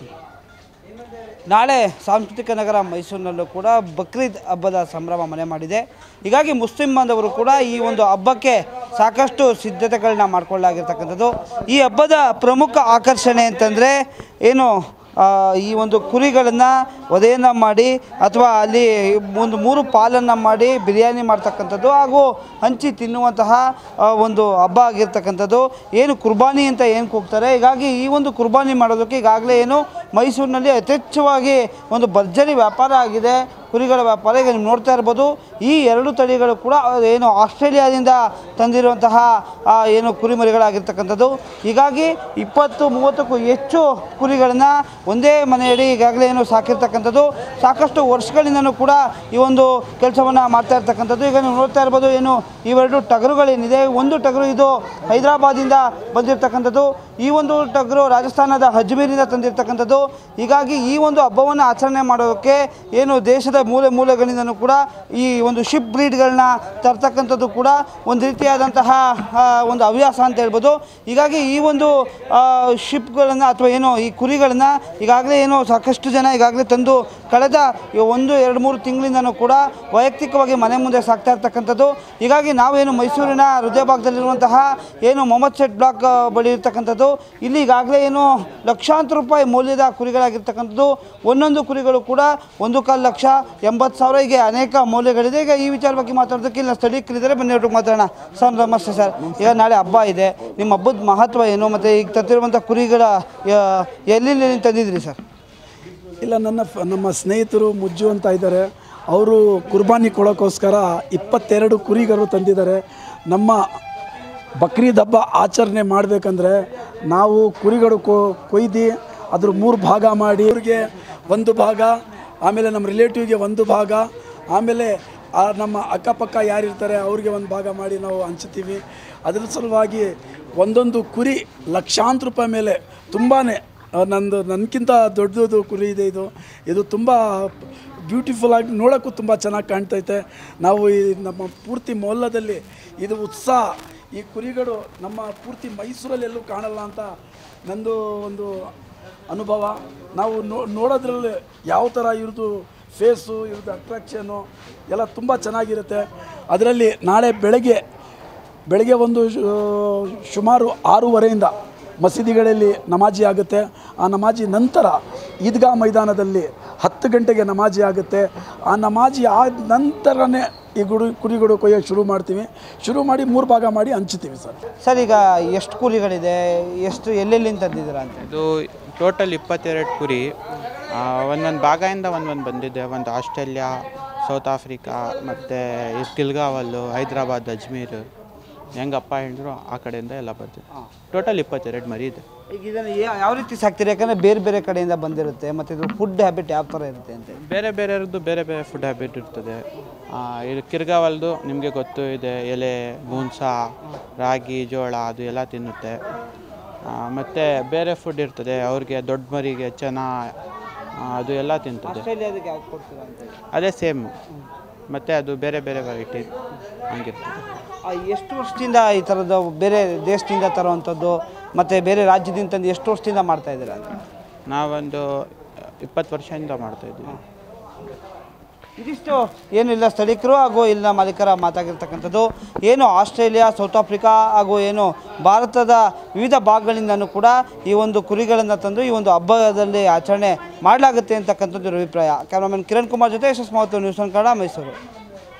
ನಾಳೆ ಸಾಂಸ್ಕೃತಿಕ ನಗರ ಮೈಸೂರಿನಲ್ಲೂ ಕೂಡ ಬಕ್ರೀದ್ ಹಬ್ಬದ ಸಂಭ್ರಮ ಮನೆ ಮಾಡಿದೆ. ಹೀಗಾಗಿ ಮುಸ್ಲಿಂ ಬಾಂಧವರು ಕೂಡ ಈ ಒಂದು ಹಬ್ಬಕ್ಕೆ ಸಾಕಷ್ಟು ಸಿದ್ಧತೆಗಳನ್ನ ಮಾಡಿಕೊಳ್ಳಲಾಗಿರ್ತಕ್ಕಂಥದ್ದು. ಈ ಹಬ್ಬದ ಪ್ರಮುಖ ಆಕರ್ಷಣೆ ಅಂತಂದರೆ ಏನು, ಈ ಒಂದು ಕುರಿಗಳನ್ನು ವಧೆಯನ್ನು ಮಾಡಿ ಅಥವಾ ಅಲ್ಲಿ ಒಂದು 3 ಪಾಲನ್ನು ಮಾಡಿ ಬಿರಿಯಾನಿ ಮಾಡ್ತಕ್ಕಂಥದ್ದು ಹಾಗೂ ಹಂಚಿ ತಿನ್ನುವಂತಹ ಒಂದು ಹಬ್ಬ ಆಗಿರ್ತಕ್ಕಂಥದ್ದು. ಏನು ಕುರ್ಬಾನಿ ಅಂತ ಏನು ಕೂಗ್ತಾರೆ. ಹೀಗಾಗಿ ಈ ಒಂದು ಕುರ್ಬಾನಿ ಮಾಡೋದಕ್ಕೆ ಈಗಾಗಲೇ ಏನು ಮೈಸೂರಿನಲ್ಲಿ ಯಥೇಚ್ಛವಾಗಿ ಒಂದು ಭರ್ಜರಿ ವ್ಯಾಪಾರ ಆಗಿದೆ, ಕುರಿಗಳ ವ್ಯಾಪಾರ. ಈಗ ನೀವು ನೋಡ್ತಾ ಇರ್ಬೋದು, ಈ 2 ತಳಿಗಳು ಕೂಡ ಏನು ಆಸ್ಟ್ರೇಲಿಯಾದಿಂದ ತಂದಿರುವಂತಹ ಏನು ಕುರಿಮರಿಗಳಾಗಿರ್ತಕ್ಕಂಥದ್ದು. ಹೀಗಾಗಿ 20-30ಕ್ಕೂ ಹೆಚ್ಚು ಕುರಿಗಳನ್ನು ಒಂದೇ ಮನೆಯಡಿ ಈಗಾಗಲೇ ಏನು ಸಾಕಿರ್ತಕ್ಕಂಥದ್ದು. ಸಾಕಷ್ಟು ವರ್ಷಗಳಿಂದನೂ ಕೂಡ ಈ ಒಂದು ಕೆಲಸವನ್ನು ಮಾಡ್ತಾ ಇರ್ತಕ್ಕಂಥದ್ದು. ಈಗ ನೀವು ನೋಡ್ತಾ ಇರ್ಬೋದು, ಏನು ಇವೆರಡು ಟಗರುಗಳೇನಿದೆ, ಒಂದು ಟಗರು ಇದು ಹೈದರಾಬಾದಿಂದ ಬಂದಿರತಕ್ಕಂಥದ್ದು, ಈ ಒಂದು ಟಗರು ರಾಜಸ್ಥಾನದ ಅಜ್ಮೀರಿಂದ ತಂದಿರತಕ್ಕಂಥದ್ದು. ಹೀಗಾಗಿ ಈ ಒಂದು ಹಬ್ಬವನ್ನು ಆಚರಣೆ ಮಾಡೋದಕ್ಕೆ ಏನು ದೇಶದ ಮೂಲೆಗಳಿಂದನೂ ಕೂಡ ಈ ಒಂದು ಶಿಪ್ ಬ್ರೀಡ್ಗಳನ್ನ ತರ್ತಕ್ಕಂಥದ್ದು ಕೂಡ ಒಂದು ರೀತಿಯಾದಂತಹ ಒಂದು ಹವ್ಯಾಸ ಅಂತ ಹೇಳ್ಬೋದು. ಹೀಗಾಗಿ ಈ ಒಂದು ಶಿಪ್ಗಳನ್ನು ಅಥವಾ ಏನು ಈ ಕುರಿಗಳನ್ನು ಈಗಾಗಲೇ ಏನು ಸಾಕಷ್ಟು ಜನ ಈಗಾಗಲೇ ತಂದು ಕಳೆದ 1-2-3 ತಿಂಗಳಿಂದನೂ ಕೂಡ ವೈಯಕ್ತಿಕವಾಗಿ ಮನೆ ಮುಂದೆ ಸಾಕ್ತಾ ಇರ್ತಕ್ಕಂಥದ್ದು. ಹೀಗಾಗಿ ನಾವೇನು ಮೈಸೂರಿನ ಹೃದಯ ಭಾಗದಲ್ಲಿರುವಂತಹ ಏನು ಮೊಹಮ್ಮದ್ ಶೆಟ್ ಬ್ಲಾಕ್ ಬಳಿ ಇರ್ತಕ್ಕಂಥದ್ದು, ಇಲ್ಲಿ ಈಗಾಗಲೇ ಏನು ಲಕ್ಷಾಂತರ ರೂಪಾಯಿ ಮೌಲ್ಯದ ಕುರಿಗಳಾಗಿರ್ತಕ್ಕಂಥದ್ದು. ಒಂದೊಂದು ಕುರಿಗಳು ಕೂಡ 1.25 ಲಕ್ಷ, 80,000 ಹೀಗೆ ಅನೇಕ ಮೌಲ್ಯಗಳಿದೆ. ಈಗ ಈ ವಿಚಾರ ಬಗ್ಗೆ ಮಾತಾಡೋದಕ್ಕೆ ಇಲ್ಲ ಸ್ಥಳೀಕರಿದ್ದಾರೆ, ಬನ್ನಿ ಒಟ್ಟಿಗೆ ಮಾತಾಡೋಣ. ಸರ್ ನಮಸ್ತೆ ಸರ್. ಈಗ ನಾಳೆ ಹಬ್ಬ ಇದೆ, ನಿಮ್ಮ ಹಬ್ಬದ ಮಹತ್ವ ಏನು, ಮತ್ತು ಈಗ ತಂದಿರುವಂಥ ಕುರಿಗಳ ಎಲ್ಲಿ ತಂದಿದ್ದೀರಿ ಸರ್? ಇಲ್ಲ, ನಮ್ಮ ಸ್ನೇಹಿತರು ಮುಜ್ಜು ಅಂತ ಇದ್ದಾರೆ, ಅವರು ಕುರ್ಬಾನಿ ಕೊಡೋಕ್ಕೋಸ್ಕರ 22 ಕುರಿಗಳು ತಂದಿದ್ದಾರೆ. ನಮ್ಮ ಬಕ್ರೀದ್ ಹಬ್ಬ ಆಚರಣೆ ಮಾಡಬೇಕಂದ್ರೆ ನಾವು ಕುರಿಗಳು ಕೊಯ್ದು ಅದ್ರ 3 ಭಾಗ ಮಾಡಿ ಅವ್ರಿಗೆ 1 ಭಾಗ, ಆಮೇಲೆ ನಮ್ಮ ರಿಲೇಟಿವ್ಗೆ 1 ಭಾಗ, ಆಮೇಲೆ ನಮ್ಮ ಅಕ್ಕಪಕ್ಕ ಯಾರಿರ್ತಾರೆ ಅವ್ರಿಗೆ 1 ಭಾಗ ಮಾಡಿ ನಾವು ಹಂಚ್ತೀವಿ. ಅದರ ಸಲುವಾಗಿ ಒಂದೊಂದು ಕುರಿ ಲಕ್ಷಾಂತರ ರೂಪಾಯಿ ಮೇಲೆ ತುಂಬಾ ನನಗಿಂತ ದೊಡ್ಡದು ಕುರಿ ಇದೆ. ಇದು ತುಂಬ ಬ್ಯೂಟಿಫುಲ್ಲಾಗಿ ನೋಡೋಕ್ಕೂ ತುಂಬ ಚೆನ್ನಾಗಿ ಕಾಣ್ತೈತೆ. ನಾವು ಈ ನಮ್ಮ ಪೂರ್ತಿ ಮೊಹಲ್ಲದಲ್ಲಿ ಇದು ಉತ್ಸಾಹ, ಈ ಕುರಿಗಳು ನಮ್ಮ ಪೂರ್ತಿ ಮೈಸೂರಲ್ಲಿ ಎಲ್ಲೂ ಕಾಣಲ್ಲ ಅಂತ ನಂದು ಒಂದು ಅನುಭವ. ನಾವು ನೋಡೋದ್ರಲ್ಲಿ ಯಾವ ಥರ ಇವ್ರದ್ದು ಫೇಸು, ಇವ್ರದ್ದು ಅಟ್ರಾಕ್ಷನು ಎಲ್ಲ ತುಂಬ ಚೆನ್ನಾಗಿರುತ್ತೆ. ಅದರಲ್ಲಿ ನಾಳೆ ಬೆಳಗ್ಗೆ ಒಂದು ಸುಮಾರು 6:30ಇಂದ ಮಸೀದಿಗಳಲ್ಲಿ ನಮಾಜಿ ಆಗುತ್ತೆ. ಆ ನಮಾಜಿ ನಂತರ ಈದ್ಗಾ ಮೈದಾನದಲ್ಲಿ 10 ಗಂಟೆಗೆ ನಮಾಜಿ ಆಗುತ್ತೆ. ಆ ನಮಾಜಿ ಆದ ನಂತರನೇ ಈ ಕುರಿಗಳು ಕೊಯ್ಯೋಕ್ಕೆ ಶುರು ಮಾಡಿ 3 ಭಾಗ ಮಾಡಿ ಹಂಚ್ತೀವಿ ಸರ್. ಈಗ ಎಷ್ಟು ಕುರಿಗಳಿದೆ, ಎಷ್ಟು ಎಲ್ಲೆಲ್ಲಿಂದ ತಂದಿದ್ದೀರಾ ಅಂತ? ಇದು ಟೋಟಲ್ 22 ಕುರಿ. ಒಂದೊಂದು ಭಾಗದಿಂದ ಒಂದೊಂದು ಬಂದಿದೆ. ಒಂದು ಆಸ್ಟ್ರೇಲಿಯಾ, ಸೌತ್ ಆಫ್ರಿಕಾ, ಮತ್ತು ಕಿಲ್ಗಾವಲ್ಲು, ಹೈದ್ರಾಬಾದ್, ಅಜ್ಮೀರ್, ಹೆಂಗಪ್ಪ ಹೇಳಿದ್ರು ಆ ಕಡೆಯಿಂದ ಎಲ್ಲ ಬರ್ತಿದೆ. ಟೋಟಲ್ 22 ಮರಿ ಇದೆ. ಈಗ ಇದನ್ನು ಯಾವ ರೀತಿ ಸಾಕ್ತೀರಿ? ಯಾಕಂದರೆ ಬೇರೆ ಬೇರೆ ಕಡೆಯಿಂದ ಬಂದಿರುತ್ತೆ, ಮತ್ತು ಇದು ಫುಡ್ ಹ್ಯಾಬಿಟ್ ಯಾವ ಥರ ಇರುತ್ತೆ ಅಂತ? ಬೇರೆಯವ್ರದ್ದು ಬೇರೆ ಫುಡ್ ಹ್ಯಾಬಿಟ್ ಇರ್ತದೆ. ಇದು ಕಿರ್ಗಾವಲ್ದು ನಿಮಗೆ ಗೊತ್ತು ಇದೆ, ಎಲೆ, ಬೂನ್ಸ, ರಾಗಿ, ಜೋಳ ಅದು ಎಲ್ಲ ತಿನ್ನುತ್ತೆ. ಮತ್ತು ಬೇರೆ ಫುಡ್ ಇರ್ತದೆ ಅವ್ರಿಗೆ, ದೊಡ್ಡ ಮರಿಗೆ ಚೆನ್ನ ಅದು ಎಲ್ಲ ತಿಂತದೆ. ಅದೇ ಸೇಮ್, ಮತ್ತು ಅದು ಬೇರೆ ವೆರೈಟಿ ಹಂಗಿರ್ತದೆ. ಎಷ್ಟು ವರ್ಷದಿಂದ ಈ ಥರದ್ದು ಬೇರೆ ದೇಶದಿಂದ ತರುವಂಥದ್ದು ಮತ್ತು ಬೇರೆ ರಾಜ್ಯದಿಂದ ತಂದು ಎಷ್ಟು ವರ್ಷದಿಂದ ಮಾಡ್ತಾಯಿದ್ದೀರಾ? ನಾವೊಂದು 20 ವರ್ಷದಿಂದ ಮಾಡ್ತಾಯಿದ್ದೀವಿ. ಇದಿಷ್ಟು ಏನಿಲ್ಲ ಸ್ಥಳೀಕರು ಹಾಗೂ ಇಲ್ಲಿನ ಮಾಲೀಕರ ಮಾತಾಗಿರ್ತಕ್ಕಂಥದ್ದು. ಏನು ಆಸ್ಟ್ರೇಲಿಯಾ, ಸೌತ್ ಆಫ್ರಿಕಾ ಹಾಗೂ ಏನು ಭಾರತದ ವಿವಿಧ ಭಾಗಗಳಿಂದನೂ ಕೂಡ ಈ ಒಂದು ಕುರಿಗಳನ್ನು ತಂದು ಈ ಒಂದು ಹಬ್ಬದಲ್ಲಿ ಆಚರಣೆ ಮಾಡಲಾಗುತ್ತೆ ಅಂತಕ್ಕಂಥದ್ದು ಅಭಿಪ್ರಾಯ. ಕ್ಯಾಮರಾಮನ್ ಕಿರಣ್ ಕುಮಾರ್ ಜೊತೆ ಯಶಸ್ ಮಾವತ್ತು, ನ್ಯೂಸ್ ಒನ್ ಕನ್ನಡ, ಮೈಸೂರು.